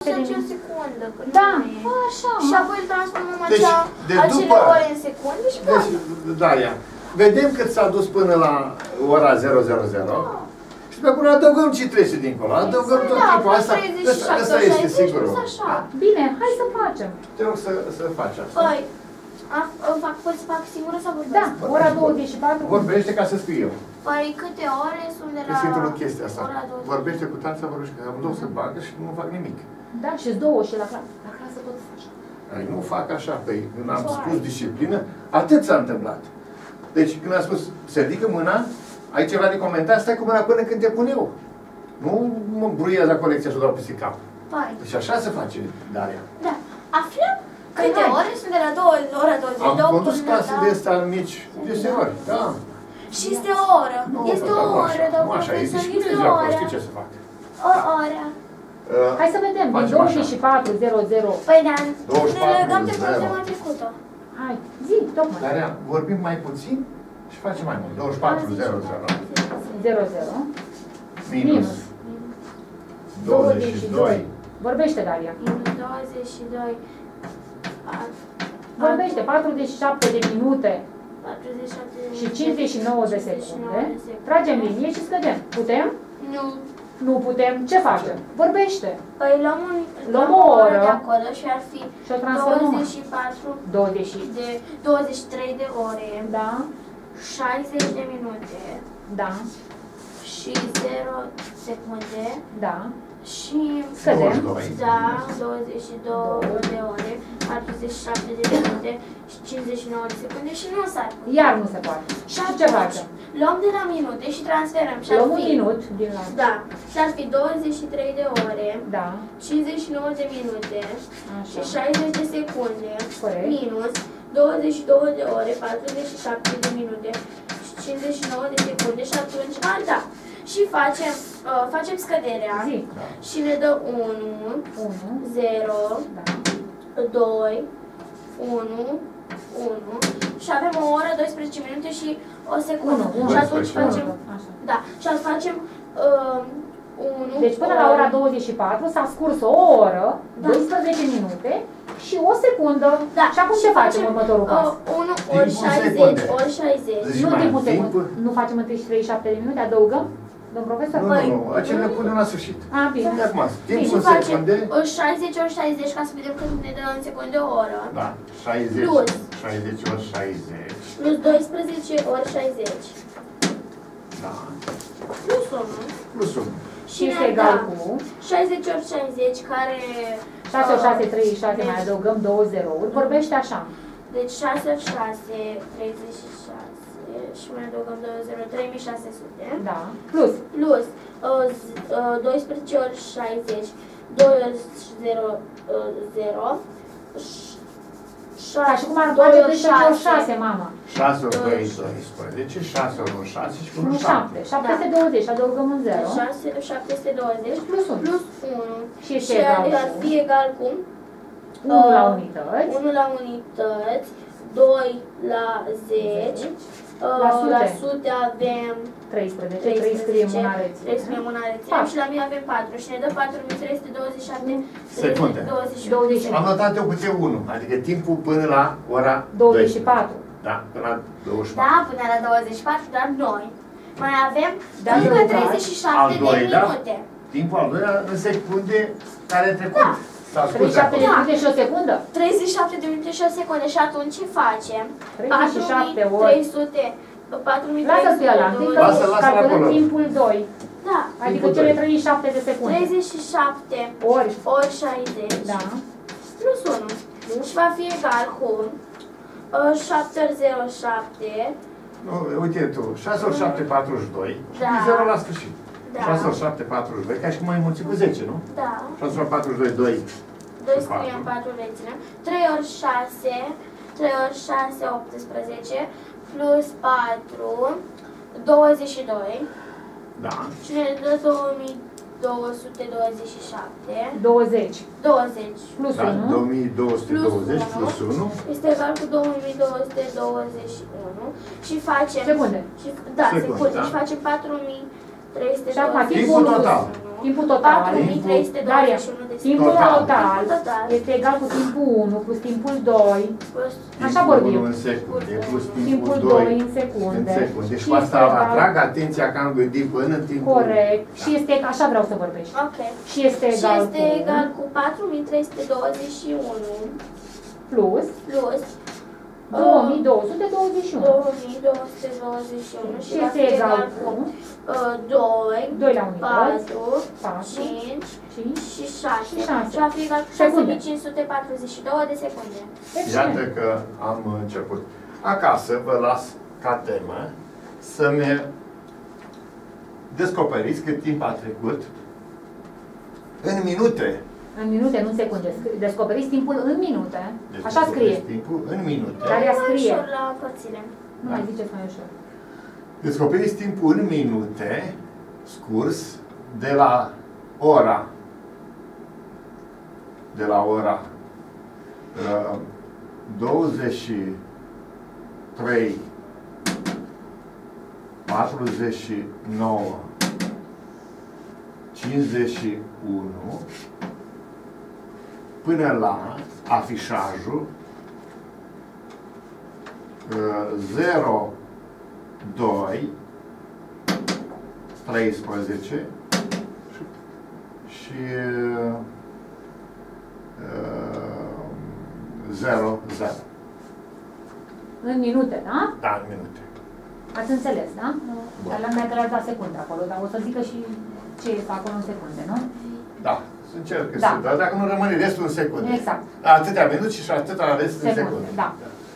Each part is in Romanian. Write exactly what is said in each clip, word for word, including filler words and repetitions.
șapte de minute. o secundă. Da, așa. Și apoi îl transformăm Deci, acea, de acele după- ore în secunde și Deci, gata. Daria, vedem cât s-a dus până la ora zero zero zero. Și pe acolo adăugăm ce trece dincolo. Adăugăm tot Da, timpul. plus Asta, treizeci și asta, șapte, asta este șaizeci, sigurul. plus așa. Bine, hai să facem. Te rog să, să faci asta. Păi, a- a- fac, pot să fac singură sau vorbesc? Da, ora douăzeci și patru. Vorbește ca să scriu eu. Păi câte ore sunt de la Sfântul chestia asta. ora douăzeci? Vorbește cu tata, vorbește că amândouă se bagă și nu fac nimic. Da, și două și la clasă. La clasă tot faci. Ai, nu fac așa, păi când am spus disciplină, atât s-a întâmplat. Deci când am spus, se ridică mâna, ai ceva de comentat, stai cu mâna până când te pun eu. Nu mă bruiez la colecția și o dau peste cap. Păi, Deci așa se face, Daria. da. Aflăm câte hai. ore sunt de la două, ora douăzeci și Am două condus până clase la... de astea mici, deseori, da. Și este o oră. Nu, Este da, o nu oră, așa, domnul nu așa, e profesor, disciplină este de o acolo, oră. știi ce să fac. O oră. Uh, Hai să vedem, din Facem douăzeci și patru zero zero. Păi, dar douăzeci și ne patru, legăm de zero. problema trecută. Hai, zi, tocmai. Daria, vorbim mai puțin și facem mai mult. douăzeci și patru zero zero zero zero. minus douăzeci și doi. Vorbește, Daria. Minus douăzeci și doi. Vorbește, patruzeci și șapte de minute patruzeci și șapte de și minute. cincizeci și nouă de secunde. Tragem linie și scădem. Putem? Nu. Nu putem. Ce facem? Vorbește. Păi luăm, un, Luăm o oră de acolo și ar fi și o transformăm. douăzeci și patru douăzeci. de douăzeci și trei de ore, Da, șaizeci de minute da, și zero secunde da. și Scădem. douăzeci și doi. da, douăzeci și două de ore, patruzeci și șapte de minute și cincizeci și nouă de secunde și nu s-ar putea. Iar nu se poate. Și Și ce atunci, facem? luăm de la minute și transferăm și ar Luăm un fi, minut din la... da, și ar fi douăzeci și trei de ore, Da, cincizeci și nouă de minute și așa. șaizeci de secunde Corect. minus douăzeci și două de ore, patruzeci și șapte de minute și cincizeci și nouă de secunde și atunci, a, da, și facem, uh, facem scăderea Zi. și ne dă unu, unu, zero, da. doi, unu, unu și avem o oră, doisprezece minute și o secundă. unu, unu. Și atunci facem, Așa. da, și atunci facem uh, unu. Deci până la ora douăzeci și patru s-a scurs o oră, Da. doisprezece minute și o secundă. Da. Și acum ce facem următorul pas? unu ori Timpul șaizeci, secunde. ori șaizeci. Deci Nu mai timpul timp? secund. Nu facem întâi și treizeci și șapte de minute, adăugăm? Domn profesor? Nu, Păi- nu, nu, aceea ne punem la sfârșit. A, bine. De acum, Și timpul facem secunde. uh, șaizeci ori șaizeci ca să vedem cât ne dă în secunde o oră. Da, șaizeci, Plus. șaizeci ori șaizeci. Plus doisprezece ori șaizeci. Da, Plus unu. plus unu. Și este egal cu șaizeci ori șaizeci care... șase ori șase, treizeci și șase, deci- mai adăugăm două zerouri. Vorbește așa. Deci șase ori șase, treizeci și șase și mai adăugăm două zero, trei mii șase sute. Da. Plus. Plus uh, z- uh, doisprezece ori șaizeci, doi ori zero, uh, zero. Ca și cum ar face doisprezece ori șase, mama. șase ori doi, doisprezece, șase ori unu, șase și cu Nu unu, șapte. șapte. șapte este douăzeci, adăugăm un zero. șase, șapte este douăzeci. Plus unu. Plus unu. Și este Și egal ar cu fi egal cu unu la uh, unități. unu la unități, doi la zeci, uh, La sute. la sute avem treisprezece. treisprezece, trei scriem una reținem. trei scriem una reținem patru. și la mine avem patru și ne dă patru mii trei sute douăzeci și șapte Secunde. douăzeci și unu. douăzeci și Am notat eu câte unu, adică timpul până la ora douăzeci și patru. Da, până la douăzeci și Da, patru. până la douăzeci și patru, dar noi mai avem Da, încă adăugat. treizeci și Al șapte de doilea, minute. timpul al doilea în secunde care a trecut. Da. S-a scurs treizeci și șapte de de acolo. minute și o secundă. treizeci și șapte de minute și o secundă și atunci ce facem? treizeci și șapte ori. patru mii trei sute, patru mii trei Lasă-l sute pe ăla, întâi că Lasă-l, lasă-l calculăm acolo. timpul doi. Da. Adică Timpul cele doi. treizeci și șapte de secunde. treizeci și șapte Ori. ori șaizeci Da. plus unu. Și va fi egal cu uh, șapte ori zero, șapte. Nu, uite tu, șase ori șapte, patruzeci și doi și Da. zero la sfârșit. Da. șase ori șapte, patruzeci și doi, ca și cum ai mulțit cu zece, nu? Da. șase ori patruzeci și doi, doi. doi scriem patru reținem. trei ori șase, trei ori șase, optsprezece, plus patru, douăzeci și doi. Da. Și ne dă două mii două sute douăzeci și șapte. douăzeci. douăzeci. Plus Da, unu. două mii două sute douăzeci plus unu. Este egal cu două mii două sute douăzeci și unu. Și facem... Secunde. Și, da, Secunde, secunde. da. Și facem patru mii trei sute Și acum douăzeci și unu. timpul total. Timpul total. patru mii trei sute douăzeci și unu de Timpul Total. total Total. este egal cu timpul unu plus timpul doi. Plus Așa vorbim. Timpul unu în secunde, plus Timpul timpul doi doi în secunde. în secunde. Deci Și cu asta este egal- atrag atenția că am gândit până în timpul... Corect. Și este, așa vreau să vorbești. Ok. Și este Și egal este cu egal cu patru mii trei sute douăzeci și unu plus plus două mii două sute douăzeci și unu. două mii două sute douăzeci și unu Și și va este fi egal egal cu cu uh, doi, doi la unități, patru, patru, cinci cinci. și șase. Și șase. Și va fi egal cu șase Secunde. mii cinci sute patruzeci și două de secunde. Iată că am început. Acasă vă las ca temă să-mi descoperiți cât timp a trecut în minute. În minute, nu în secunde. Descoperiți timpul în minute. Deci Așa scrie. descoperiți timpul în minute. Dar ea Mai scrie. ușor la părțile. Nu mai ziceți mai ușor. Descoperiți timpul în minute scurs de la ora de la ora uh, douăzeci și trei patruzeci și nouă cincizeci și unu până la afișajul uh, zero doi treisprezece și uh, zero zero. În minute, da? Da, în minute. Ați înțeles, da? Bun. Dar le-am mai dat secunde acolo, dar o să zică și ce este acolo în secunde, nu? Da, să încerc Da. să, dar dacă nu rămâne restul în secunde. Exact. Atâtea minute și atâta rest în Secunde, secunde. da.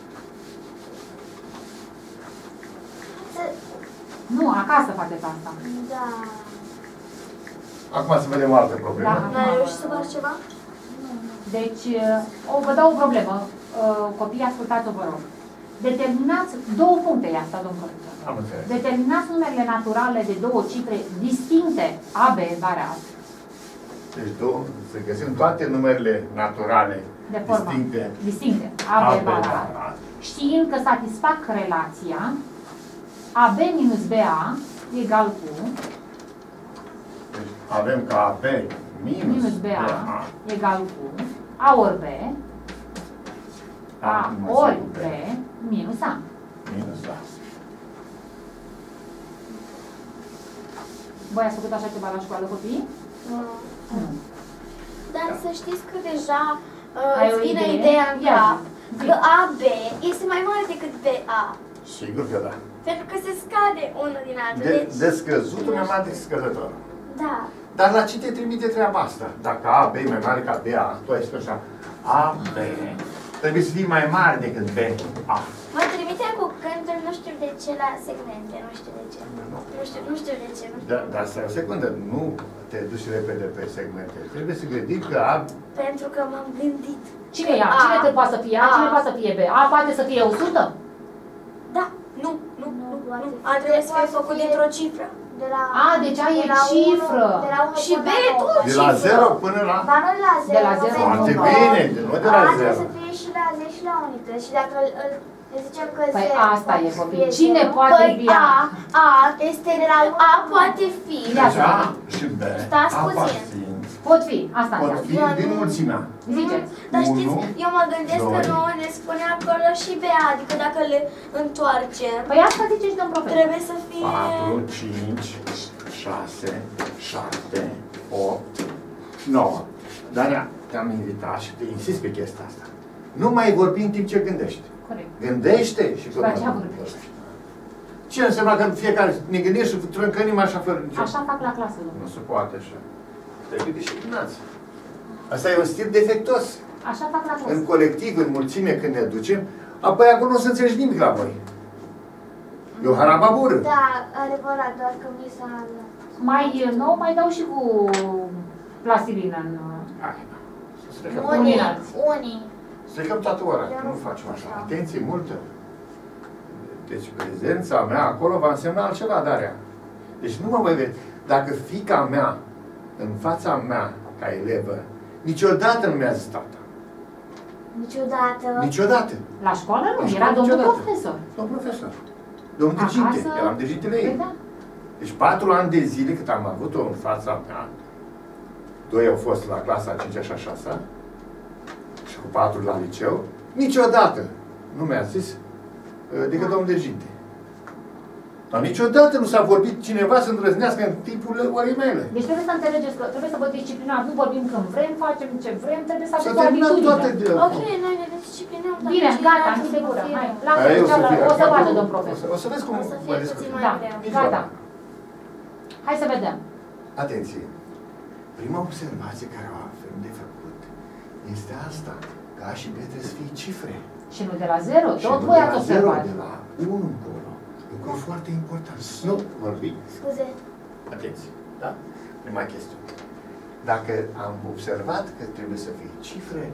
Nu, acasă faceți asta. Da. Acum să vedem o altă problemă. Da. N-ai reușit să faci ceva? Deci, o, vă dau o problemă. Uh, Copiii, ascultați-o, vă rog. Determinați două puncte, e asta, domnul corector. Am înțeles. Determinați numerele naturale de două cifre distincte, A B barat, Deci două, să găsim toate numerele naturale de formă distincte. distincte, A, A B B, barat, barat. știind că satisfac relația A B minus B A egal cu Deci avem ca A B minus, minus B A egal cu A ori B, A minus ori B, B minus A. minus A. Voi ați făcut așa ceva la școală, copii? Nu. Nu. Dar să știți că deja uh, Ai o îți vine idee? ideea în Ia cap zi. că A B este mai mare decât B A. Sigur că da. Pentru că se scade unul din altul. De, Deci, de scăzutul mai mare decât scăzător. da. Dar la ce te trimite treaba asta? Dacă A, B e mai mare ca B, A, tu ai spus așa, A, B, trebuie să fie mai mare decât B, A. Mă trimite cu gândul, nu știu de ce, la segmente, nu știu de ce. Nu știu, nu știu de ce. Nu știu. Da, dar stai o secundă, nu te duci repede pe segmente. Trebuie să gândim că A, Pentru că m-am gândit. Cine e A? A. Cine te poate să fie A? Cine poate să fie B? A poate să fie o sută? Da, nu, nu, Nu nu, poate nu. fi. A trebuit să fie Poate făcut fi- dintr-o cifră. De la, A, deci A e de la cifră. unu, de la unu Și până B la e nouă. tot de la cifră. zero până la... Dar nu de la zero. De la zero. pentru Foarte că bine, nu de la A zero. trebuie să fie și la zece și la unități. Și dacă îl, îl, îl zicem că Păi zero asta e, poate să copii. fie Cine zero. poate Păi fi A, A? A este de la A poate fi. Ia Deci să A vedem. și B, Stați puțin. aparțin, Pot fi. Asta pot înseamnă. fi din mulțimea. Ziceți. Dar știți, Unu, eu mă gândesc că doi. nouă ne spune acolo și B A, adică dacă le întoarcem, Păi asta ziceți, domn profesor. trebuie să fie... patru, cinci, șase, șapte, opt, nouă. Dar te-am invitat și te insist pe chestia asta. Nu mai vorbi în timp ce gândești. Corect. Gândește și După aceea vorbești. Ce înseamnă că fiecare ne gândim și trâncănim așa fără nicio... Așa fac la clasă, Nu domnule. se poate așa. Trebuie disciplinați. Asta e un stil defectos. Așa fac la În clasă. colectiv, în mulțime, când ne ducem, apoi acolo nu o să înțelegi nimic la voi. E o harababură. Da, adevărat, doar că mi s-a... Mai nou, mai dau și cu plastilină în... Hai, da. Să strecăm, Unii, Luminați. unii. strecăm toată ora. Eu Nu nu facem fac așa. așa. Atenție multă. Deci prezența mea acolo va însemna altceva, Daria. Deci nu mă voi vede. Dacă fiica mea, în fața mea, ca elevă, niciodată nu mi-a zis tata. Niciodată. Niciodată. La școală nu, La era școală domnul niciodată. profesor. Domn profesor. Domnul Deginte. Acasă? Eram degintele ei. Păi da. Deci patru ani de zile cât am avut-o în fața mea, doi au fost la clasa a cincea și a șasea și cu patru la liceu. Niciodată nu mi-a zis uh, decât domnul Deginte. Dar niciodată nu s-a vorbit cineva să îndrăznească în timpul orei mele. Deci trebuie să înțelegeți că trebuie să vă disciplinați. Nu vorbim când vrem, facem ce vrem, trebuie să S-a aveți o terminat toate atitudine. de... Ok, noi ne disciplinăm. dar Bine, ceilalți gata, să închide mă gura. fie- Hai, Aia lasă o să cealaltă, fie- o să acum vadă tu- domn o profesor. să- O să vezi cum O să fie mă puțin discut. mai Da, greu. Nici gata. vorba. Hai să vedem. Atenție! Prima observație care o avem de făcut este asta. Că A și B trebuie să fie cifre. Și nu de la zero, Și tot nu voi de ați la zero, observat. de la unu încolo. Lucru foarte important. Nu vorbim. Scuze. Atenție, da? Prima chestiune. Dacă am observat că trebuie să fie cifre,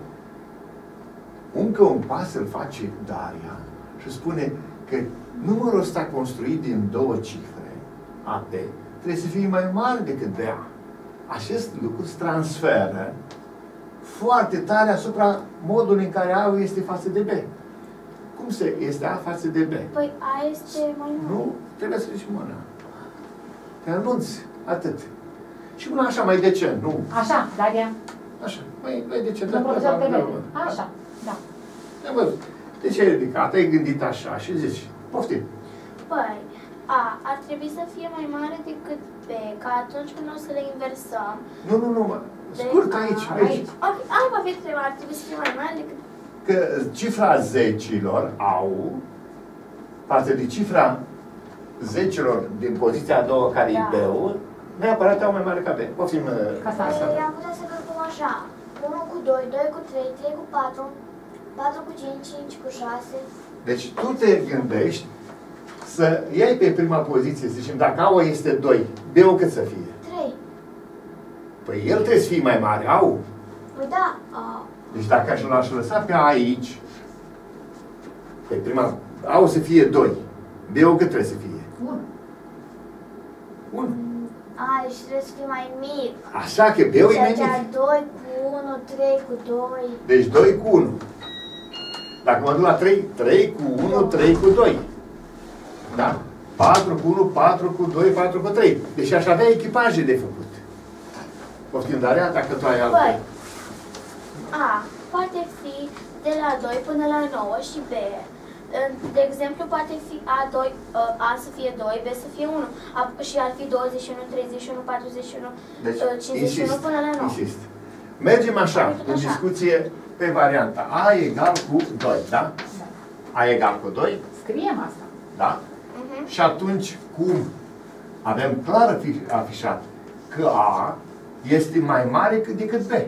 încă un pas îl face Daria și spune că numărul ăsta construit din două cifre, A B, trebuie să fie mai mare decât B A. Acest lucru se transferă foarte tare asupra modului în care A este față de B. Cum se este A față de B? Păi A este mai mult. Nu, trebuie să zici mâna. Te anunți, atât. Și una așa, mai decent, nu? Așa, Daria. Așa, mai, mai decent. Domnul profesor te vede. Așa, da. Am văzut. De ce ai ridicat? Ai gândit așa și zici, poftim. Păi, A ar trebui să fie mai mare decât B, ca atunci când o să le inversăm. Nu, nu, nu, mă. de Scurt A- aici, aici. aici. Ok, A va fi trebuie, ar trebui să fie mai mare decât... Că cifra zecilor au, față de cifra zecilor din poziția a doua, care e Da. B-ul, neapărat au mai mare ca B. Poftim, Ca să asta. Păi am putea să calculăm așa. unu cu doi, doi cu trei, trei cu patru, patru cu cinci, cinci cu șase. Deci tu te gândești să iei pe prima poziție, să zicem, dacă A este doi, B-ul cât să fie? trei. Păi el trebuie să fie mai mare, A-ul. Păi da, a, Deci dacă aș l-aș lăsa pe A aici, pe prima, A-ul să fie doi, B-ul cât trebuie să fie? Bun. unu. a, deci trebuie să fie mai mic. Așa că B-ul e Ceea mai ce mic. doi cu unu, trei cu doi. Deci doi cu unu. Dacă mă duc la trei, trei cu unu, trei cu doi. Da? patru cu unu, patru cu doi, patru cu trei. Deci aș avea echipaje de făcut. Poftim, Daria, dacă tu ai alte. Păi, A poate fi de la doi până la nouă și B. De exemplu, poate fi A doi, A să fie doi, B să fie unu. A, și ar fi douăzeci și unu, treizeci și unu, patruzeci și unu, Deci, cincizeci și unu insist, până la nouă. insist. Mergem așa, Adică în așa. discuție pe varianta A egal cu doi, da? Da. A egal cu doi, Scriem asta. da? Mhm. Și atunci, cum avem clar afi- afișat că A este mai mare cât decât B.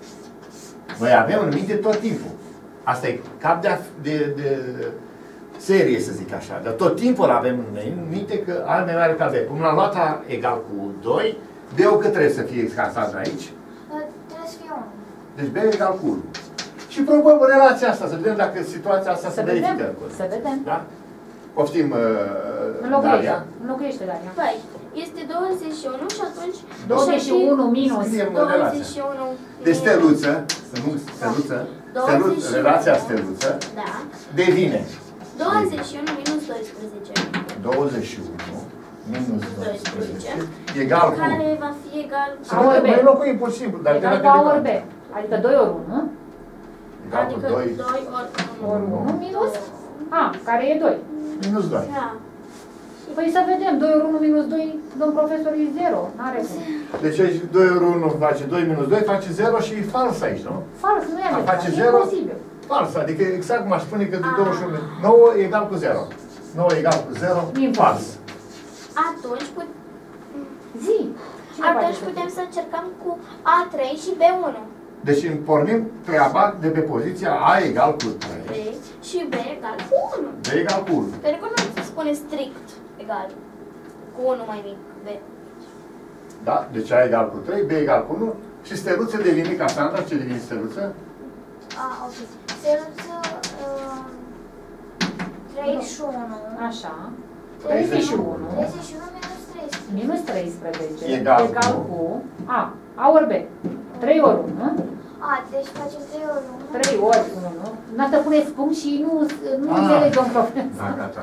Noi avem în minte tot timpul. Asta e cap de, de, de serie, să zic așa. Dar tot timpul avem în minte că A e mai mare ca B. Cum l-am luat A egal cu doi, B-ul cât trebuie să fie casat aici? Trebuie să fie unu. Deci B egal cu unu. Și probăm relația asta, să vedem dacă situația asta Să se vedem, verifică acolo. să vedem. Da? Poftim, uh, Înlocuiește, Daria. înlocuiește, Daria. Păi, este douăzeci și unu și atunci... douăzeci și unu minus. Scriem douăzeci relația. și unu De steluță, să nu steluță, douăzeci și steluță, unu. relația steluță, Da. devine douăzeci și unu minus doisprezece. douăzeci și unu minus doisprezece egal cu... Care va fi egal cu... Să A ori vedem, B. noi locuim pur și simplu, dar de Egal la cu A ori B. delicat. Adică doi ori unu. Egal cu Adică doi doi ori Ori unu. unu minus A, care e doi. minus doi. Da. Păi să vedem, doi ori unu minus doi, domn profesor, e zero. N-are cum. Deci aici doi ori unu face doi minus doi, face zero și e fals aici, nu? Fals, nu e A, adevărat. face E zero? imposibil. Fals, adică exact cum aș spune că de Ah. douăzeci și unu, nouă egal cu zero. nouă egal cu zero, Imposibil. fals. Atunci, put... Zi. Cine Atunci face putem să încercăm cu A trei și B unu. Deci pornim treaba de pe poziția A egal cu trei, B și B egal cu unu. B egal cu unu. Pentru că nu se spune strict egal. Cu unu mai mic B. Da? Deci A egal cu trei, B egal cu unu și steluță devine Cassandra. Ce devine steluță? A, ok. Steluță uh, treizeci și unu. Așa. treizeci și unu. treizeci și unu minus treisprezece. Minus treisprezece. Egal Egal cu- cu A. A ori B. trei ori unu. A, deci facem trei ori unu. trei ori unu. N-ați să puneți punct și nu, nu Ah. înțeleg, domn profesor. Da, gata.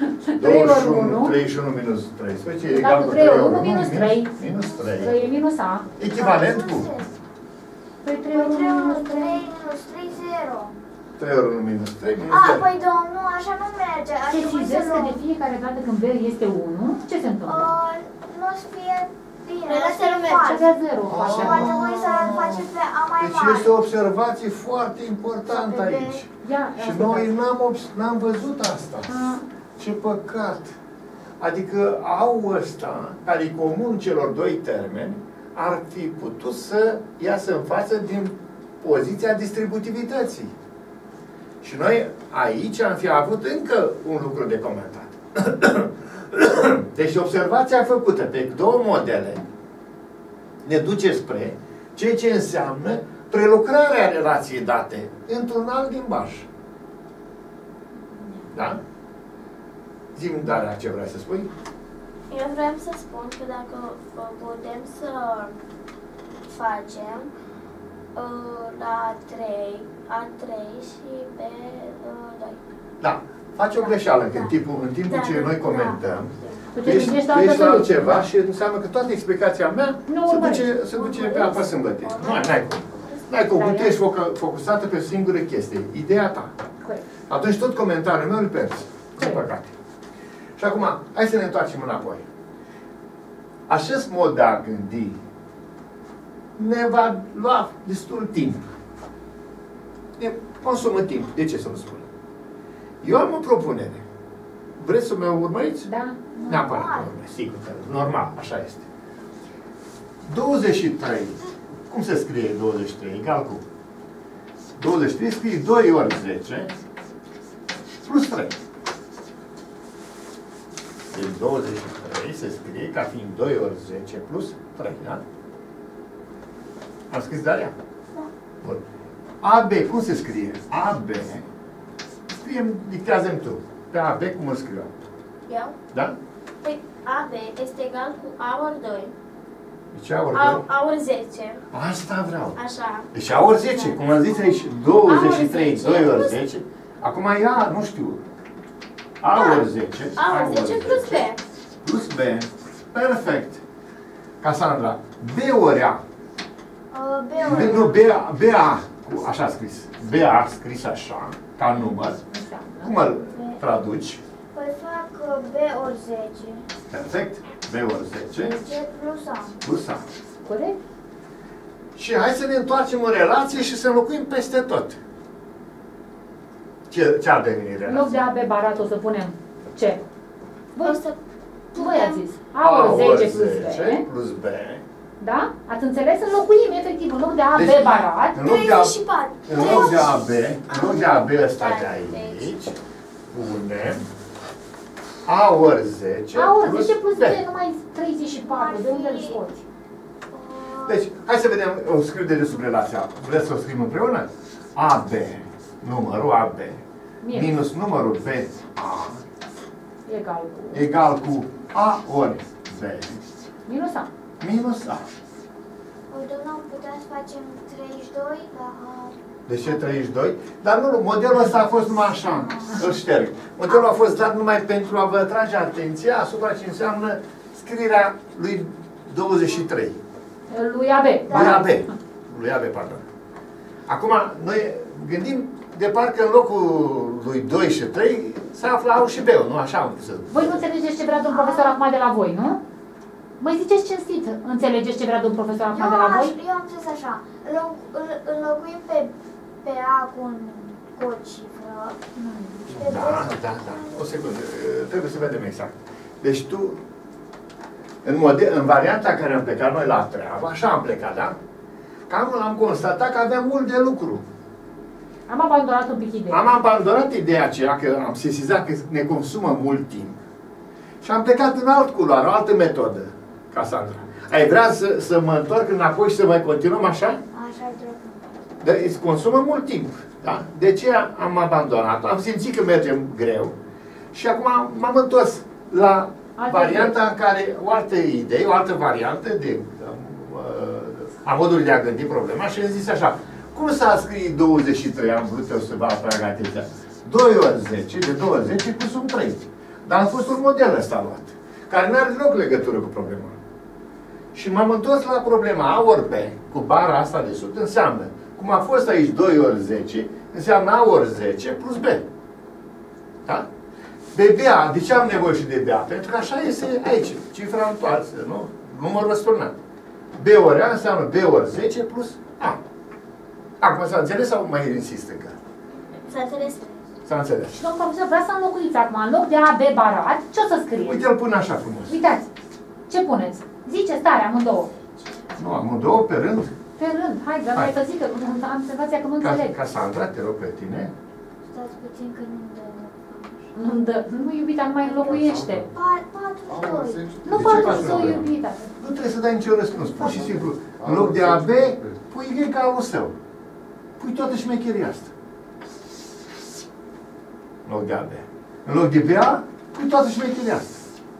douăzeci și unu, treizeci și unu minus treisprezece e egal cu trei ori unu minus trei. Minus trei. trei e minus A. Echivalent cu? Păi trei Păi ori trei unu minus minus trei trei. minus trei, zero. trei ori unu minus trei minus A, zero. păi domn, nu, așa nu merge. Ar trebui să Precizez că luăm. de fiecare dată când B este unu, ce se întâmplă? Uh, Nu o să fie bine, Păi o să lasă fie lumea, fals. Ce avea zero. Ah. Și va trebui să facem pe A mai Deci mare. este o observație foarte importantă Pe B. aici. Ia, Și ascultați. noi n-am, obs- n-am văzut asta. A, Ce păcat! Adică au ăsta, care e comun celor doi termeni, ar fi putut să iasă în față din poziția distributivității. Și noi aici am fi avut încă un lucru de comentat. Deci observația făcută pe două modele ne duce spre ceea ce înseamnă prelucrarea relației date într-un alt limbaj. Da? Zi-mi, Daria, ce vrei să spui? Eu vreau să spun că dacă uh, putem să facem uh, la A trei, A trei și B doi. Da. Faci o greșeală, că în timpul, în timpul Da, ce da, noi da. comentăm, tu tu te ești, gândești tu la altă ești la soluție. altceva și înseamnă că toată explicația mea Nu se urmărești. duce, se duce pe apă sâmbătă. Nu, n-ai cum. N-ai cum, Da, tu ia. ești focă- focusată pe o singură chestie, ideea ta. Corect. Atunci tot comentariul meu îl pierzi. Din Corect. păcate. Și acum, hai să ne întoarcem înapoi. Acest mod de a gândi ne va lua destul timp. Ne consumă timp. De ce să vă spun? Eu am o propunere. Vreți să mă urmăriți? Da? Neapărat, normal, sigur că normal, așa este. douăzeci și trei. Cum se scrie douăzeci și trei? Egal cu douăzeci și trei scrie doi ori zece plus trei. Deci douăzeci și trei se scrie ca fiind doi ori zece plus trei, da? Am scris, Daria? Da. Bun. A B, cum se scrie? A B, scrie, dictează-mi tu. Pe A B, cum îl scriu? Eu? Da? Păi A B este egal cu A ori doi. Deci A ori A, doi. A ori zece. Asta vreau. Așa. Deci A ori zece, cum am zis aici, douăzeci și trei, A ori zece doi ori plus- zece. Acum ea, nu știu. A Da. ori zece. A ori zece plus B. Plus B. Perfect. Cassandra, B ori A. Uh, B B, ori. nu, B A, B A, cu, așa scris. B A scris așa, ca număr. Înseamnă. Cum îl traduci? Păi fac uh, B ori zece. Perfect. B ori zece zece plus A. plus A. Corect? Și hai să ne întoarcem în relație și să înlocuim peste tot. Ce, ce ar deveni În loc de relația? A B barat o să punem ce? O Voi, să voi ați zis. A ori zece plus zece B. plus B. Da? Ați înțeles? Înlocuim, efectiv, în loc de A B Deci, barat. În loc de A, treizeci și patru. în loc de A B, în loc de A B ăsta de Da, aici, punem A ori zece A ori zece plus B. B, numai treizeci și patru. De unde îl scoți? Uh, Deci, hai să vedem, o scriu de sub relația. Vreți să o scriem împreună? A B, numărul A B, Minus. minus numărul B A, Egal cu egal cu A ori B, minus A. minus A. Domnul, am putea să facem treizeci și doi la A. De ce treizeci și doi? Dar nu, modelul ăsta a fost numai așa, îl șterg. Modelul a fost dat numai pentru a vă atrage atenția asupra ce înseamnă scrierea lui douăzeci și trei. Lui A B. Lui A B. Lui A B, pardon. Acum, noi gândim de parcă în locul lui doi și trei se află A și B-ul, nu așa am pus să zic. Voi nu înțelegeți ce vrea domn profesor acum de la voi, nu? Măi ziceți cinstit. Înțelegeți ce vrea domn profesor acum Eu, de la aș, voi? eu am zis așa, înlo- îl- înlocuim pe, pe A cu, un, cu o cifră și pe Da, B da, da. O secundă. Trebuie să vedem exact. Deci tu, în, model, în varianta care am plecat noi la treabă, așa am plecat, da? Cam am constatat că aveam mult de lucru. Am abandonat un pic ideea. Am abandonat ideea aceea că am sesizat că ne consumă mult timp și am plecat în alt culoar, o altă metodă, Cassandra. Ai vrea să, să mă întorc înapoi și să mai continuăm așa? Așa e trebuie. Dar îți consumă mult timp, da? De aceea am abandonat, am simțit că mergem greu și acum m-am întors la Altă varianta în care, o altă idee, o altă variantă de, uh, a modului de a gândi problema și am zis așa, cum s-a scris douăzeci și trei, am vrut eu să vă atrag atenția, doi ori zece, de două ori zece plus un trei. Dar a fost un model ăsta luat, care nu are deloc legătură cu problema. Și m-am întors la problema A ori B, cu bara asta de sud, înseamnă, cum a fost aici doi ori zece, înseamnă A ori zece plus B. Da? De B A, de ce am nevoie și de B A? Pentru că așa este aici, cifra întoarsă, nu? Numărul răsturnat. B ori A înseamnă B ori zece plus A. Acum s-a înțeles sau mai insist încă? S-a înțeles. S-a înțeles. Și domnul profesor, vreau să înlocuiți acum, în loc de A, B barat, ce o să scrieți? Uite-l până așa frumos. Uitați, ce puneți? Ziceți tare, amândouă. Nu, amândouă pe rând. Pe rând, hai, dar Hai. mai să zică, am senzația că nu Ca, înțeleg. Casandra, te rog pe tine. Stați puțin că nu-mi dă. Nu-mi dă, nu iubita, nu mai înlocuiește. Pa- patruzeci și doi. Nu De ce poate faci să o problema? iubita. Nu trebuie să dai niciun răspuns. Pur și simplu, în loc de A B, pui egalul său. Pui toată șmecheria asta. În loc de A B. În loc de B A, pui toată șmecheria asta.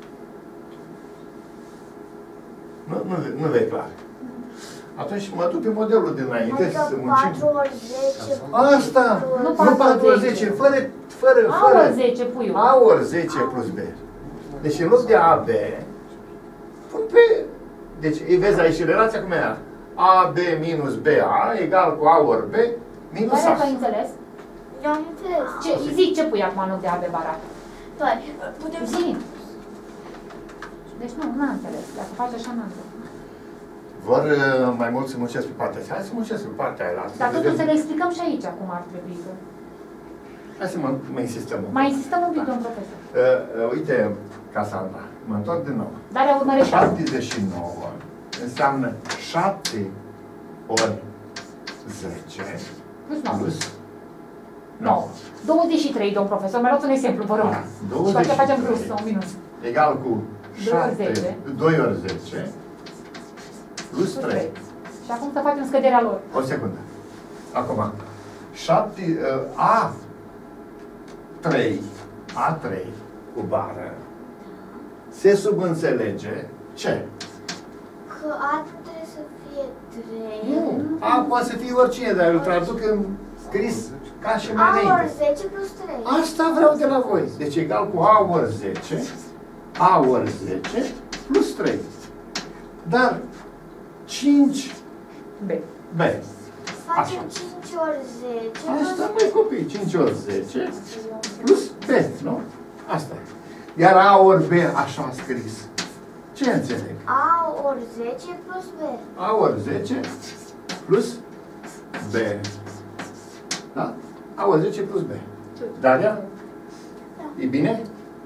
Nu, nu, nu vei clar. Atunci mă duc pe modelul dinainte Adică să muncim. patru ori zece. Asta! Nu Nu patru ori zece, fără, fără, A fără. ori zece, puiul. A ori zece plus B. Deci în loc de A B, pun pe... Deci îi vezi aici relația cum era. A B minus B A egal cu A ori B minus Care ai A. înțeles? Eu am înțeles. Ce, zic ce pui acum în loc de A, B barat? Păi, putem să... Zi. Deci nu, n-am înțeles. Dacă faci așa, n-am înțeles. Vor uh, mai mult să muncesc pe partea asta. Hai să muncesc pe partea aia. Dar totuși să le explicăm și aici cum ar trebui. Că... Hai să mă, mai insistăm. un pic. Mai insistăm un pic, domn profesor. Uh, uh, uite, Casandra, mă întorc din nou. Dar eu urmăresc așa. șaptezeci și nouă înseamnă șapte ori zece Plus nouă. plus nouă. douăzeci și trei, domn profesor. Mai luați un exemplu, vă rog. Ah, Și poate facem plus douăzeci și trei. sau minus. Egal cu doi ori zece. doi ori zece plus Plus trei. trei. Și acum să facem scăderea lor. O secundă. Acum, șapte, uh, A trei, A trei cu bară se subînțelege ce? Că A trebuie să fie trei. Nu. A poate să fie oricine, dar eu îl traduc în scris ca și mai A ori înainte. zece plus trei. Asta vreau de la voi. Deci egal cu A ori zece, A ori zece plus trei. Dar cinci B. B. Facem Așa. cinci ori zece Asta, plus mai copii, cinci ori zece plus B, nu? Asta. Iar A ori B așa scris. Ce înțeleg? A ori zece plus B. A ori zece plus B. Da? A ori zece plus B. Daria? E bine?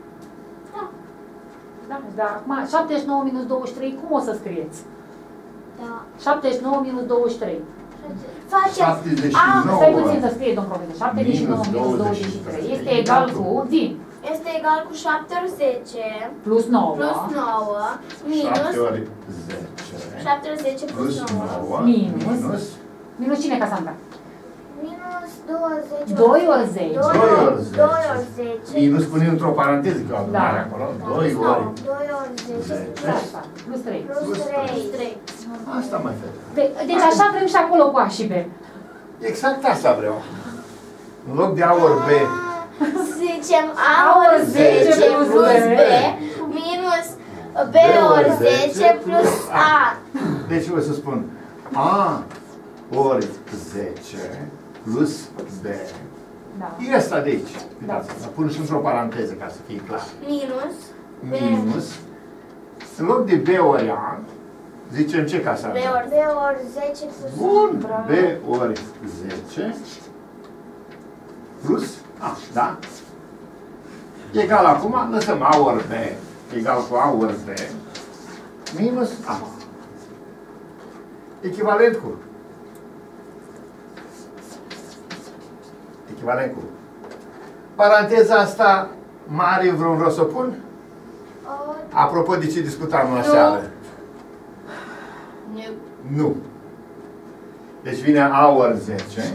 Da, dar acum șaptezeci și nouă minus douăzeci și trei, cum o să scrieți? Da. șaptezeci și nouă minus douăzeci și trei. Facem șaptezeci și nouă Stai puțin să scrie, domn profesor. șaptezeci și nouă Minus minus douăzeci și trei douăzeci și trei. este egal cu, zi, Este egal cu șapte ori zece plus nouă, plus nouă minus șapte ori zece șapte ori zece plus plus nouă. nouă Minus. minus minus cine, Casandra? minus douăzeci doi ori zece. doi doi ori ori zece. doi ori zece. minus punem într-o paranteză cu adunare Da. acolo. Da, doi plus ori nouă. doi ori zece zece. Asta, plus trei. plus Plus trei. trei. Asta mai fete. De- Deci așa vrem și acolo cu A și B. Exact asta vreau. În loc de A ori B, Zicem A ori zece plus B minus B ori zece plus A. deci o să spun A ori zece plus B. Da. E asta de aici. Uitați, da. Pun și într-o paranteză ca să fie clar. Minus B. Minus. În loc de B ori A, zicem ce ca să B avem? ori B ori zece plus Bun. Bravo. B ori zece plus A, da? Egal acum, lăsăm A ori B egal cu A ori B minus A. Echivalent cu. Echivalent cu. Paranteza asta mare vreun rost să o pun? O, Apropo de ce discutam la seară. Nu. Nu. Deci vine A ori zece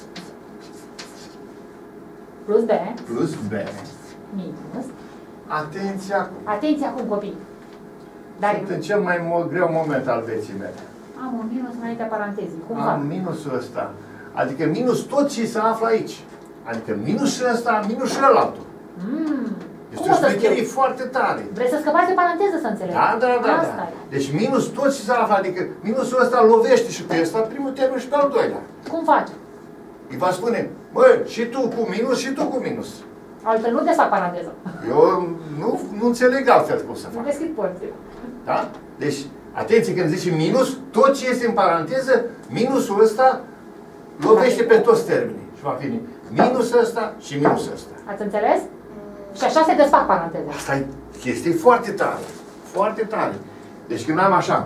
Plus B, plus B. minus. Atenția, Atenție acum, copii. Dar sunt în cel mai mo- greu moment al vieții mele. am un minus înaintea parantezii. Cum fac? Am minusul ăsta. Adică minus tot ce se află aici. Adică minus și ăsta, minus și ălaltul. Mm. Este Cum o o să șmecherie scriu? foarte tare. Vreți să scăpați de paranteză să înțeleg? Da, da, da, Asta da. e. Deci minus tot ce s-a aflat, adică minusul ăsta lovește și pe ăsta, primul termen și pe al doilea. Cum faci? Îi va spune, bă, și tu cu minus și tu cu minus. Altfel nu desfac paranteză. Eu nu, nu înțeleg altfel cum să Nu fac. deschid porții. Da? Deci, atenție, când zice minus, tot ce este în paranteză, minusul ăsta lovește pe toți termenii. Și va fi minusul ăsta și minusul ăsta. Ați înțeles? Și așa se desfac paranteze. Asta e chestie foarte tare. Foarte tare. Deci când am așa,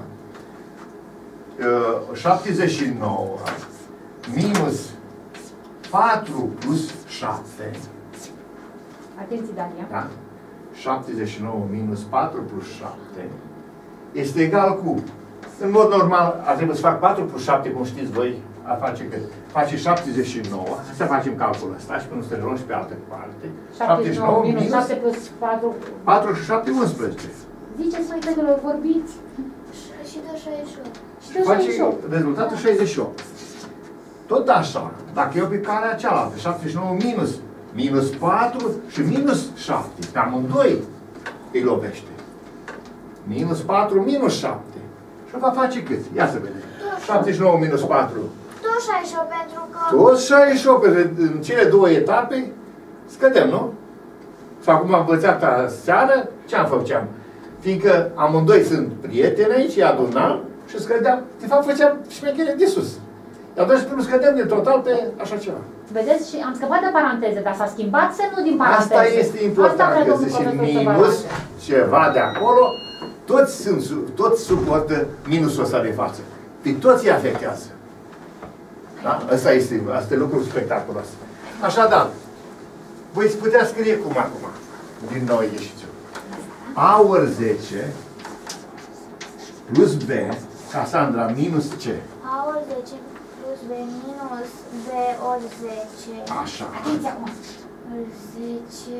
șaptezeci și nouă minus patru plus șapte, Atenție, Dania. da? șaptezeci și nouă minus patru plus șapte este egal cu, în mod normal, ar trebui să fac patru plus șapte, cum știți voi, ar face cât? Face șaptezeci și nouă, să facem calculul ăsta și până să luăm și pe altă parte. șaptezeci și nouă minus șapte plus patru. patru și șapte, unsprezece. Ziceți, mai fetelor, vorbiți. Și de șaizeci și opt. Și de șaizeci și Face opt. rezultatul șaizeci și opt. Tot așa, dacă eu pe calea cealaltă, șaptezeci și nouă minus, minus patru și minus șapte, pe amândoi îi lovește. Minus patru, minus șapte. Și o va face cât? Ia să vedem. șaptezeci și nouă minus patru. Tot șaizeci și opt pentru că... Tot șaizeci și opt, în cele două etape, scădem, nu? Și acum am învățat aseară, ce am făcut? Fiindcă amândoi sunt prieteni aici, îi adunam și scădeam. De fapt, făceam șmecherie de sus. Iar doar și până scădeam din total pe așa ceva. Vedeți? Și am scăpat de paranteze, dar s-a schimbat semnul din paranteze. Asta este important, că zice minus ceva de acolo, toți, sunt, toți suportă minusul ăsta de față. Pe toți îi afectează. Da? Asta este, asta e lucrul spectaculos. Așadar, voi putea scrie cum acum, din nou ieșiți. A ori zece plus B, Casandra, minus C. A ori zece plus B minus B ori zece. Așa. Atenție acum. zece...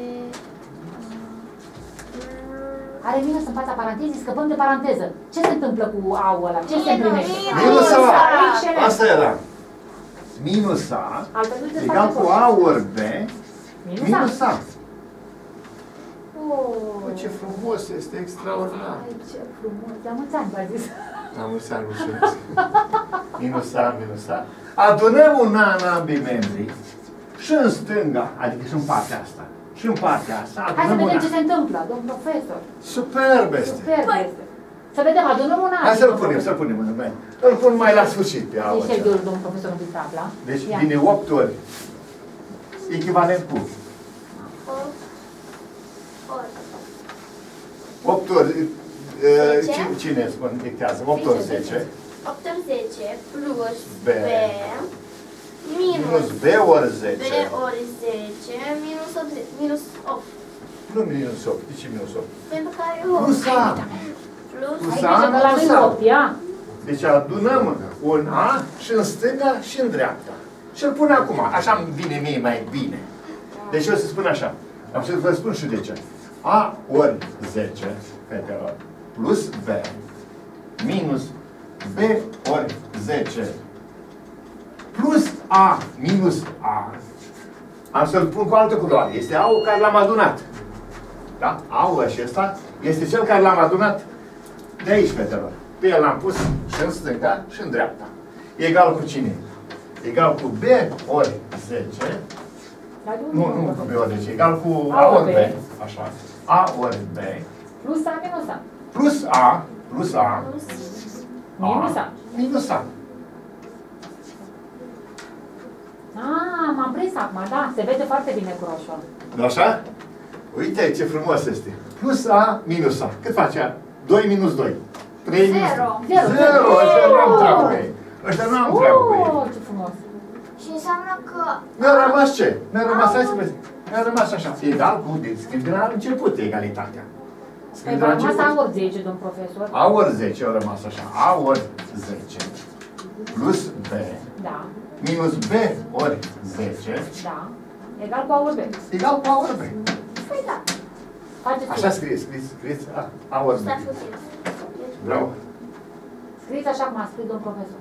Are minus în fața parantezei, scăpăm de paranteză. Ce se întâmplă cu A-ul ăla? Ce se împlinește? Minus A. Excelent. Asta era. Minus A Altfel nu se egal face cu tot. A ori B Minus A. minus A. Oh. Bă, ce frumos este, extraordinar. Ai, ce frumos. La mulți ani, v-a zis. La mulți ani, mulțumesc. Minus A, minus A. Adunăm un A în ambii membri și în stânga, adică și în partea asta, și în partea asta, Hai să adunăm un vedem A. ce se întâmplă, domn profesor. Superb este. Superb este. Să vedem, adunăm un an. Hai să-l punem, să-l punem în mai. Îl pun mai la sfârșit pe A. Deci el de domn profesor un pic tabla. Deci Ia. vine opt ori. Echivalent cu Ori. opt ori. uh, zece? Cine, cine spune, dictează? opt ori zece. opt ori zece plus B. B minus Minus B ori B zece. ori zece minus opt, minus opt. Nu minus opt. De ce minus opt? Pentru că are Plus opt. A. Plus Plus Ai A, grijă că la minus noi A. opt, ia. Deci adunăm un A și în stânga și în dreapta. Și îl pun acum. Așa îmi vine mie mai bine. Deci eu să spun așa. Am să vă spun și de ce. A ori zece, fetelor, plus B, minus B ori zece, plus A minus A. Am să-l pun cu altă culoare. Este A-ul care l-am adunat. Da? A-ul acesta este cel care l-am adunat de aici, fetelor. Pe el l-am pus și în stânga și în dreapta. Egal cu cine? Egal cu B ori zece. Dar de unde Nu, vom nu cu vorbi? B ori zece. Egal cu A A ori ori B. B. Așa. A ori B. Plus A minus A. Plus A. Plus A. Minus A. Minus A. Ah, m-am prins acum, da, se vede foarte bine cu roșu. Nu așa? Uite ce frumos este. Plus A minus A. Cât face A? doi minus doi. trei minus Zero. Zero. Zero. Ăștia nu am treabă cu ei. Ăștia nu am treabă cu ei. Oh, ce frumos. Și înseamnă că... Mi-a rămas ce? Mi-a rămas, hai să vezi. Mi-a rămas așa. Egal cu, scrie de la început egalitatea. Scrie Păi de v-a la rămas început. A ori zece, domn profesor. A ori zece a rămas așa. A ori zece plus B Da, minus B ori zece da. Egal cu A ori B. egal cu A ori B. Păi da. Faceți Așa scrie, scrie, scrie A, A ori B. Stai puțin. Bravo. Scrieți așa cum a scris domn profesor.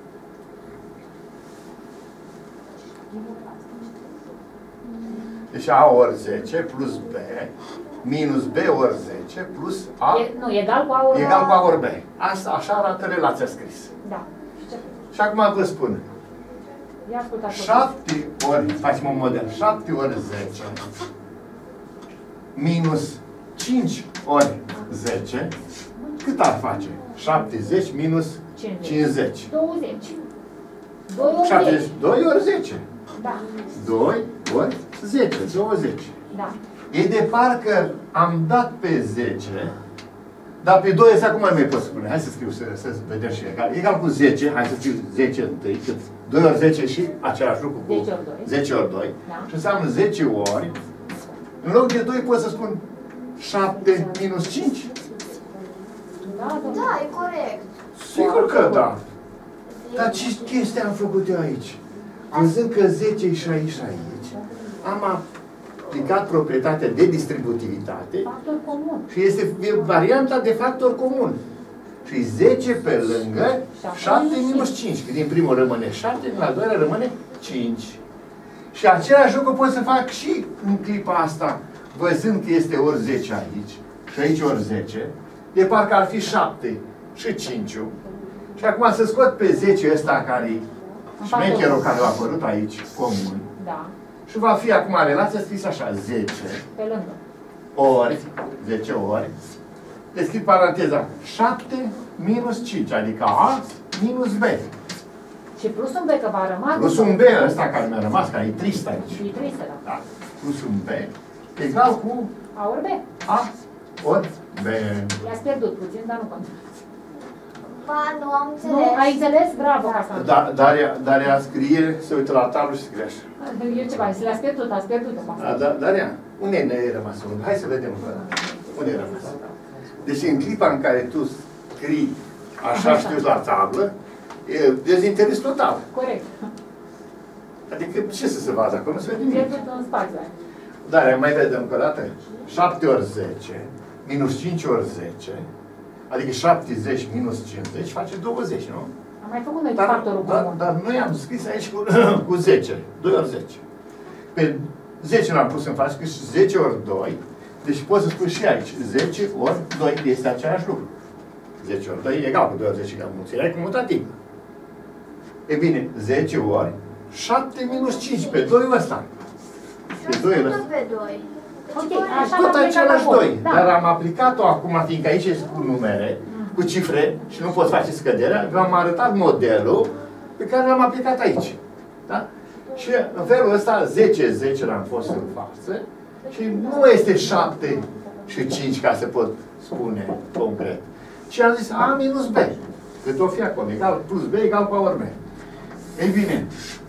Deci A ori zece plus B minus B ori zece plus A E, nu, egal cu A ori egal cu A ori B. Asta, așa arată relația scrisă. Da. Și ce? Și acum vă spun. Ia ascultați. șapte ori, facem un model, șapte ori zece minus cinci ori zece, cât ar face? șaptezeci minus cincizeci. douăzeci. doi ori șaptezeci, zece. doi ori zece. Da. doi ori zece, douăzeci. Da. E de parcă am dat pe zece, dar pe doi ăsta cum mai mai pot spune? Hai să scriu, să, să vedem și egal. Egal cu zece, hai să scriu zece întâi, cât? doi ori zece și același lucru cu zece ori doi. zece ori doi. Da. Și înseamnă zece ori. În loc de doi pot să spun șapte minus cinci? Da, da. Da, e corect. Sigur că da. Dar ce chestie am făcut eu aici? Văzând că zece e și aici și aici, am aplicat proprietatea de distributivitate Factor comun. și este varianta de factor comun. Și zece pe lângă șapte minus cinci. Că din primul rămâne șapte, din al doilea rămâne cinci. Și același lucru pot să fac și în clipa asta, văzând că este ori zece aici și aici ori zece, de parcă ar fi șapte și cinci. Și acum să scot pe zece ăsta care-i șmecherul care a apărut aici, comun. Da. Și va fi acum relația scrisă așa, zece Pe lângă. ori, zece ori, deschid paranteza, șapte minus cinci, adică A minus B. Și plus un B că va rămas. Plus un B ăsta care mi-a rămas, care e trist aici. Și trei să da. Da. Plus un B egal cu A ori B. A ori B. I-ați pierdut puțin, dar nu contează. Ba, nu am Nu, înțeles. ai înțeles? Bravo, asta. Da, Daria, Daria scrie, se uită la tablă și scrie așa. Eu ceva, să le-ați pierdut, ați pierdut. Da, da, Daria, unde ne e rămas? Hai să vedem. Unde e rămas? Deci în clipa în care tu scrii așa știu la tablă, e dezinteres total. Corect. Adică ce să se vadă acolo? Nu se vede nimic. Pierdut în spațiu. Dar mai vedem încă o dată. șapte ori zece minus cinci ori zece, adică șaptezeci minus cincizeci face douăzeci, nu? Am mai făcut noi Dar, factorul dar, comun. dar noi am scris aici cu, cu zece. doi ori zece. Pe zece l-am pus în față, că și zece ori doi. Deci pot să spun și aici. zece ori doi este același lucru. zece ori doi e egal cu doi ori zece, că mulțirea e comutativă. E bine, zece ori șapte minus cinci pe doi ăsta. Pe doi ăsta. Tot pe doi. Ok, Deci, așa Tot l-am aplicat același acolo. doi. Da. Dar am aplicat-o acum, fiindcă aici este cu numere, cu cifre și nu pot face scăderea, v-am arătat modelul pe care l-am aplicat aici. Da? Și în felul ăsta zece, zece l-am fost în față și nu este șapte și cinci ca să pot spune concret. Și am zis A minus B. Cât o fi acolo, egal plus B egal cu A ori B. Ei bine,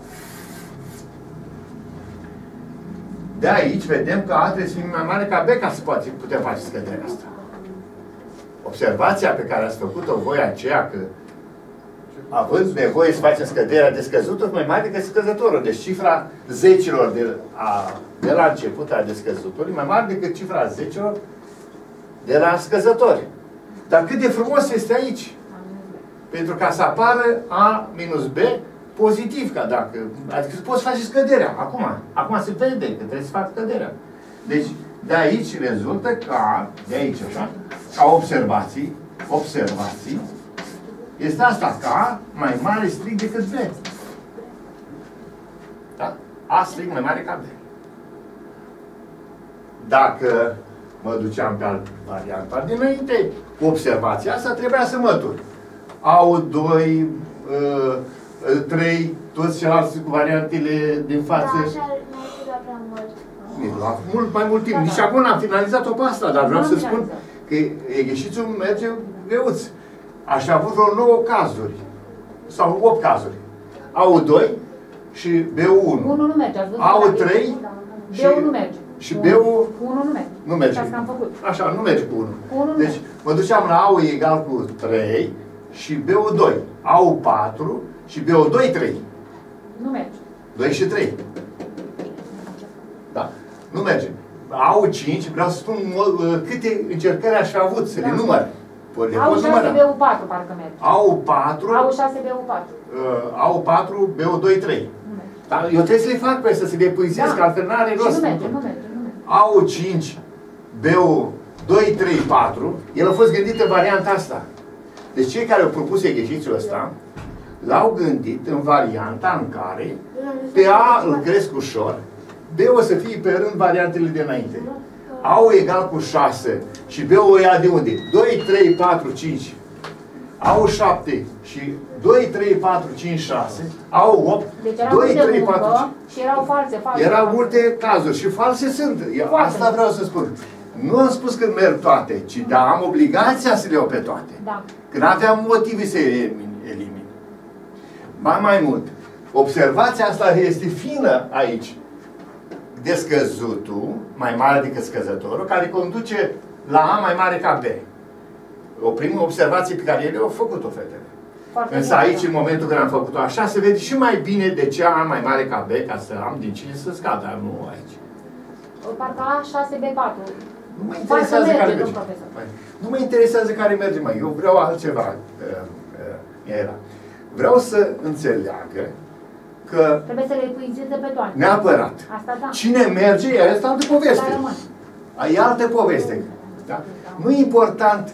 de aici vedem că A trebuie să fie mai mare ca B ca să poate, putem face scăderea asta. Observația pe care ați făcut-o voi aceea că având nevoie să facem scăderea de scăzutul mai mare decât scăzătorul. Deci cifra zecilor de, a, de la început a descăzutului mai mare decât cifra zecilor de la scăzători. Dar cât de frumos este aici! Pentru ca să apară A minus B pozitiv, ca dacă, adică poți face scăderea, acum, acum se vede că trebuie să fac scăderea. Deci, de aici rezultă ca, de aici așa, ca observații, observații, este asta, ca mai mare strict decât B. Da? A strict mai mare ca B. Dacă mă duceam pe varianta dinainte, cu observația asta trebuia să mătur. Au doi, uh, trei, toți ceilalți cu variantele din față. Da, așa nu dura prea mult. Mi-a luat mult mai mult timp. Nici acum n-am finalizat-o pe asta, dar vreau să spun că exercițiul merge greuț. Aș avut vreo nouă cazuri. Sau opt cazuri. A U doi și B U unu. unu nu merge. A U trei B U nu merge. și B U unu nu merge. nu merge. Asta am făcut. Așa, nu merge cu unu. Cu unu nu Deci merge. mă duceam la A U egal cu trei și B U doi. A U patru și B U doi trei. Nu merge. doi și trei. Da? Nu merge. A U cinci, vreau să spun uh, câte încercări aș fi avut, să le Da. număr. Le A U pot șase număra. B U patru parcă merge. A U patru, A U șase B U patru. uh, A U patru, B U doi trei. Nu merge. Dar eu trebuie să le fac pe să se le epuizez, Da. că altfel n-are Și rost. nu merge, nu merge, nu merge. A U cinci, B-ul doi, trei, patru, el a fost gândit în varianta asta. Deci cei care au propus exercițiul ăsta, l-au gândit în varianta în care pe A îl cresc ușor, B o să fie pe rând variantele de înainte. A-ul egal cu șase și B-ul ia de unde? doi, trei, patru, cinci. A-ul șapte și doi, trei, patru, cinci, șase. A-ul opt, deci erau doi, multe trei, patru, muncă cinci. și erau false, false. Erau false. multe cazuri și false sunt. Eu asta vreau să spun. Nu am spus că merg toate, ci da, am obligația să le iau pe toate. Da. Că n-aveam motive să elimin. elimin. Ba mai mult, observația asta este fină aici. Descăzutul, mai mare decât scăzătorul, care conduce la A mai mare ca B. O primă observație pe care ele au făcut-o, fetele. Foarte Însă bine, aici, da. în momentul când am făcut-o așa, se vede și mai bine de ce A mai mare ca B, ca să am din cine să scad, dar nu aici. Parcă A șase B patru. Nu mă interesează merge, care domn merge. profesor. Mai, nu mă interesează care merge, mai. Eu vreau altceva. Uh, uh, era. Vreau să înțeleagă că Trebuie să le epuizeze pe toate. neapărat. Asta da. Cine merge, e asta altă poveste. Dar rămân. E altă poveste. Da? Nu e important.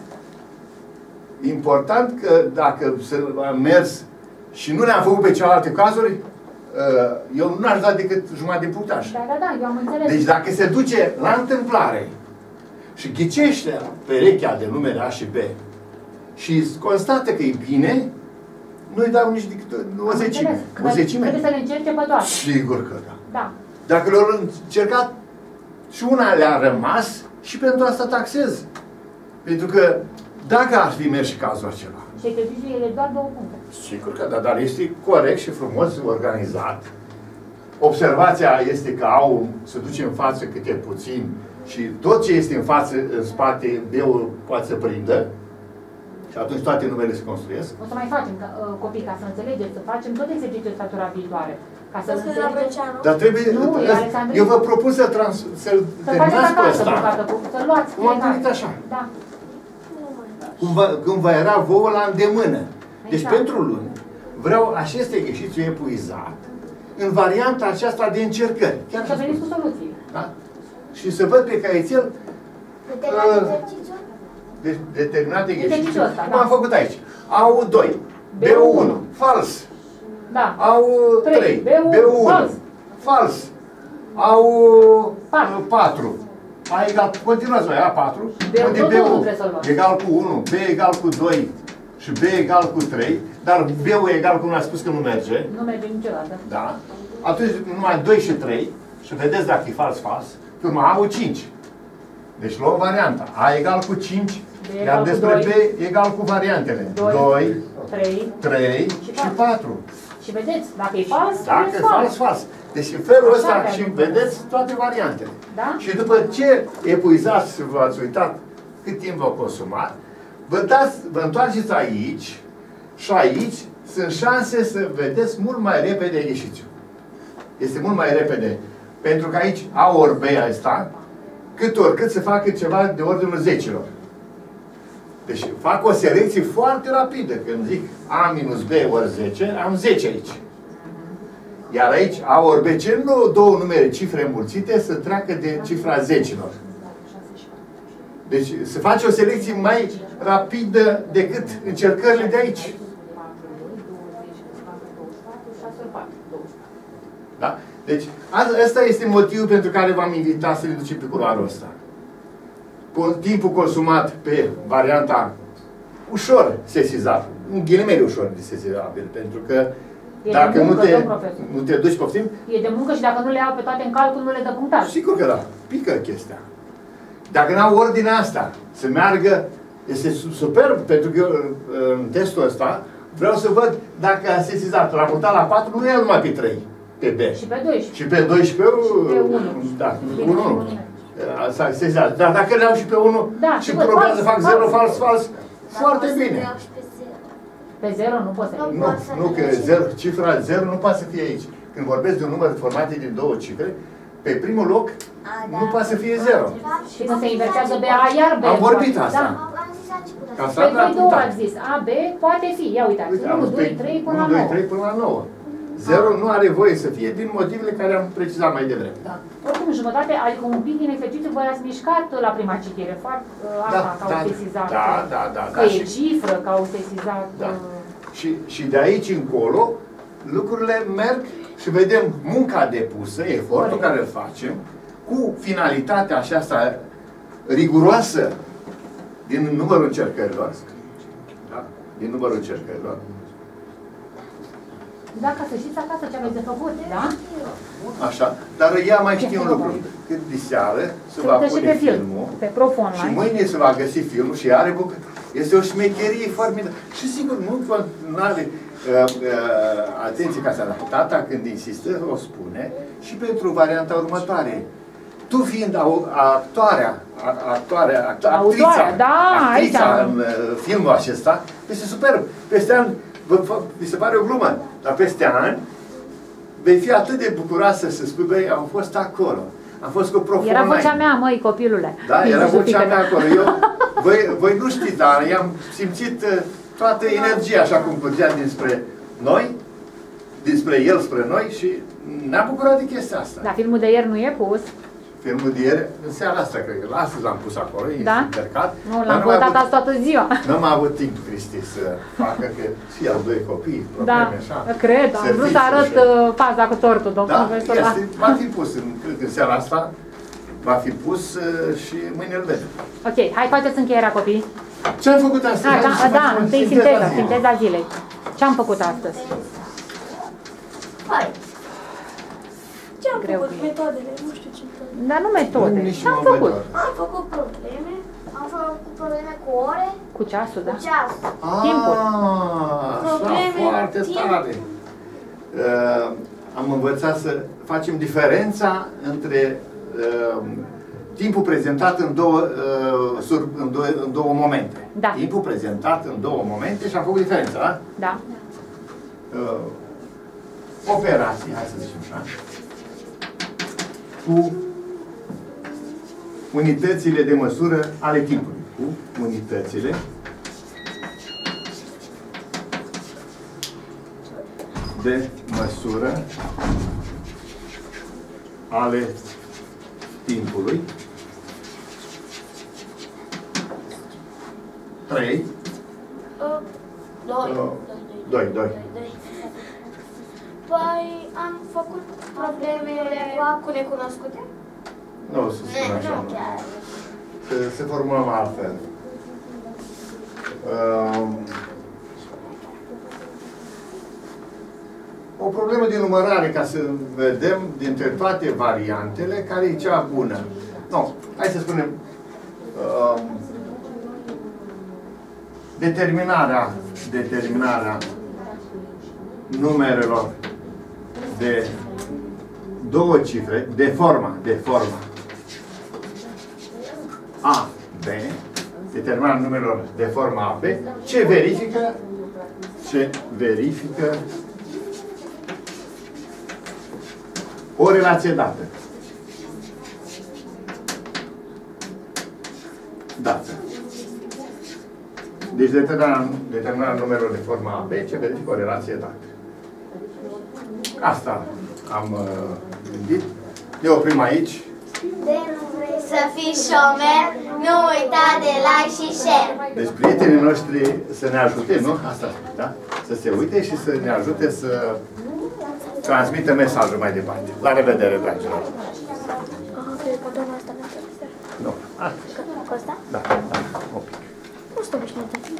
Important că dacă am mers și nu le-am făcut pe celelalte cazuri, eu nu aș da decât jumătate din punctaj. Da, da, da, eu am înțeles. Deci dacă se duce la întâmplare și ghicește perechea de numere A și B și constată că e bine, nu-i dau nici decât o zecime. O zecime. Trebuie să le încerce pe toate. Sigur că da. Da. Dacă le-au încercat și una le-a rămas și pentru asta taxez. Pentru că dacă ar fi mers și cazul acela. Și exercițiul ele doar două puncte. Sigur că da, dar este corect și frumos organizat. Observația este că au, se duce în față câte puțin și tot ce este în față, în spate, B-ul poate să prindă. Și atunci toate numele se construiesc. O să mai facem, ca, uh, copii, ca să înțelegeți, să facem tot exercițiul statura viitoare. Ca să Să la înțelegeți. Brăceanu? Dar trebuie... Nu, e Alexandru. eu vă propun să trans, să-l Să faceți terminați pe acasă, ăsta. bucată, cu- să luați Cum am fiecare. gândit așa. Da. Cum vă, cum vă era vouă la îndemână. Deci Exact. pentru luni vreau acest exercițiu epuizat în varianta aceasta de încercări. Chiar Și și veniți cu soluții. da? Și să văd pe caietel Determinat Uh, exercițiul? de, determinate exerciții. Exercițiul ăsta, Cum da. am făcut aici. A doi, B unu, fals. Da. A trei, B B unu, fals. fals. A Patru. patru. A egal, continuați voi, A patru, B unde unu, B tot unu unu trebuie să-l luăm. egal cu unu, B egal cu doi și B egal cu trei, dar B-ul egal cum a spus că nu merge, Nu merge niciodată. da? Atunci numai doi și trei și vedeți dacă e fals, fals, pe urmă A cinci. Deci luăm varianta. A egal cu cinci, B egal iar cu despre doi. B egal cu variantele. Doi, doi, trei trei și și patru. Și vedeți, dacă e fals, Dacă e e fals, fals. Deci în felul Așa ăsta avea și lucrurile. vedeți toate variantele. Da? Și după ce epuizați și v-ați uitat cât timp v-au consumat, vă, dați, vă întoarceți aici și aici sunt șanse să vedeți mult mai repede exercițiul. Este mult mai repede. Pentru că aici A ori B asta, cât ori cât să facă ceva de ordinul zecilor. Deci fac o selecție foarte rapidă. Când zic A minus B ori zece, am zece aici. Iar aici A ori B, ce nu două numere, cifre înmulțite, să treacă de cifra zecilor. Deci se face o selecție mai rapidă decât încercările de aici. Da? Deci ăsta este motivul pentru care v-am invitat să ne ducem pe culoarul ăsta. Timpul consumat pe varianta ușor sesizat, în ghilimele ușor de sesizabil, pentru că E dacă de muncă, nu, te, domn profesor. nu te duci, poftim, E de muncă și dacă nu le iau pe toate în calcul, nu le dă punctaj. sigur că da, pică chestia. Dacă n-au ordinea asta, să meargă, este superb, pentru că eu, în testul ăsta vreau să văd dacă a sesizat, l-a mutat la patru, nu e numai pe trei, pe B. Și pe doisprezece. Și pe doisprezece, Și pe unu. da, Bine, unu, unu. bine. Asta sesizat. Dar dacă le-au și pe unu Da, și și văd, probează, fals, fac fals. zero, fals, fals, foarte Dar poți să bine. le iau și pe zero. Pe zero nu poți să Nu. iei. Nu, nu, că zero, cifra zero nu poate să fie aici. Când vorbesc de un număr format din două cifre, pe primul loc A, da. nu poate să fie zero. Și când se inversează B, A, iar B. Am vorbit poate. asta. Da. Am am zis la început Ca asta. să- Pe voi două Da. ați zis. A, B poate fi. Ia uitați. Uite, am unu, spus doi, trei până la unu, doi, nouă. trei până la nouă. Zero nu are voie să fie din motivele care am precizat mai devreme. Da. Oricum în jumătate, adică un pic din exercițiu voi ați mișcat la prima citire, foarte, asta, Da, că au da, sesizat, da, da, da, că da, e și- cifră, că au sesizat... Da. uh, Și, și de aici încolo, lucrurile merg și vedem munca depusă, efortul Corect. care îl facem, cu finalitatea aceasta riguroasă din numărul încercărilor. Da? Din numărul încercărilor. Da, ca să știți acasă ce aveți de făcut, da? Așa. Dar ea mai știe un lucru. Cât diseară se Se va uită și pune pe film, filmul. pe Prof Și Online. mâine se va găsi filmul și are bucă. Este o șmecherie formidabilă. Și sigur, nu are uh, uh, atenție ca să arată. Tata, când insistă, o spune și pentru varianta următoare. Tu fiind au- actoarea, a- actoarea, act- actrița, Autoarea, da, actrița aici. în uh, filmul acesta, este superb. Peste an, vă, vă, vi se pare o glumă, dar peste an vei fi atât de bucuroasă să spui, băi, am fost acolo. Am fost cu Prof Era Online. vocea mea, măi, copilule. Da, era Nici nu vocea fică mea acolo. Eu, voi, voi nu știți, dar i-am simțit uh, toată energia așa cum curgea dinspre noi, dinspre el spre noi și ne-am bucurat de chestia asta. Dar filmul de ieri nu e pus. Filmul de ieri, în seara asta, cred că astăzi l-am pus acolo, e Da? încercat. Nu, dar l-am n-am mai votat avut- azi toată ziua. Nu am avut timp, Cristi, să facă, că și el doi copii, Da, probleme așa. cred. Am vrut să serviciu arăt și- uh, faza cu tortul, domnul Da, profesor. este, va fi pus, în, cred că în seara asta va fi pus uh, și mâine îl vedem. Ok, hai, faceți încheierea, copii. Ce am făcut astăzi? Ah, Hai da, să da, facem întâi sinteza sinteza, zilei. sinteza zilei. Ce am făcut astăzi? Hai. Ce am Greu făcut? cu el. Metodele, nu știu ce metode. Dar nu metode. Nu, nici Ce am nu am făcut? metode. Am făcut probleme. Am făcut probleme cu ore, Cu ceasul, cu da? ceas. Timpul. Ah, Probleme, așa, foarte timp. tare. Uh, am învățat să facem diferența între uh, timpul prezentat în două, uh, sur, în două, în două momente. Da. Timpul prezentat în două momente și am făcut diferența, da? Da. Uh, operații, hai să zicem așa, cu unitățile de măsură ale timpului. Cu unitățile de măsură ale timpului. trei. Uh, Doi. Uh, doi, doi. Păi am făcut problemele cu necunoscute? Nu o să spun așa. Nu nu. chiar. Să se formulăm altfel. Um, o problemă de numărare, ca să vedem dintre toate variantele care e cea bună. Nu, hai să spunem um, determinarea, determinarea numerelor de două cifre, de forma, de forma A, B, determinarea numerelor de forma A, B, ce verifică, ce verifică o relație dată. Dată. Deci determinarea, determinarea numerelor de forma A, B, ce verifică o relație dată. Asta am uh, gândit. Ne oprim aici. De nu vrei să fii șomer, nu uita de like și share. Deci prietenii noștri să ne ajute, nu? Asta, da? Să se uite și să ne ajute să transmită mesajul mai departe. La revedere, dragilor! Ah, cred că doamna asta mi-a Nu. Asta. Cu ăsta? Da, da. Ok. Nu stă obișnuită.